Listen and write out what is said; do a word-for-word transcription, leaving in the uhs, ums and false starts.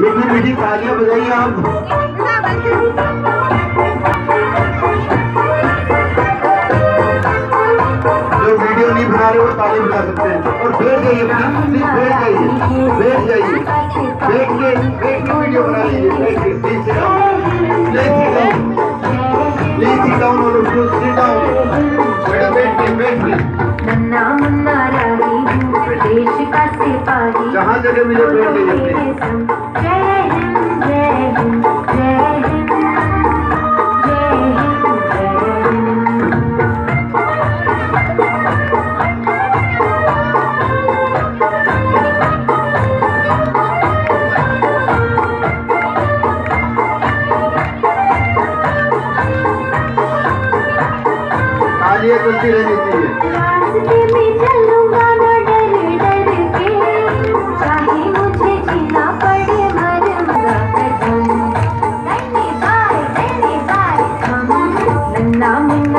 मीठी मीठी तालियां बजाइए आप। जो वीडियो नहीं बना रहे वो ताली बजा सकते हैं। और बैठ जाइए, प्लीज बैठ जाइए, बैठ जाइए, बैठ के बैठ के वीडियो बना लीजिए। बैठ के please sit down, please sit down, please sit down और प्लीज सिट डाउन। मैडम बैठ के बैठ के नन्ना मुन्ना राही हूँ देश का सिपाही, जहाँ जगह मिले बैठ जाइए। जय हिंद जय हिंद जय हिंद जय हिंद जय हिंद। तालियां चलती रहनी चाहिए। रास्ते में चलूंगा ना डर डर के, चाहे मुझे जीना पड़े मर मरा कसम। धन्यवाद धन्यवाद हम नन्ना मुन्ना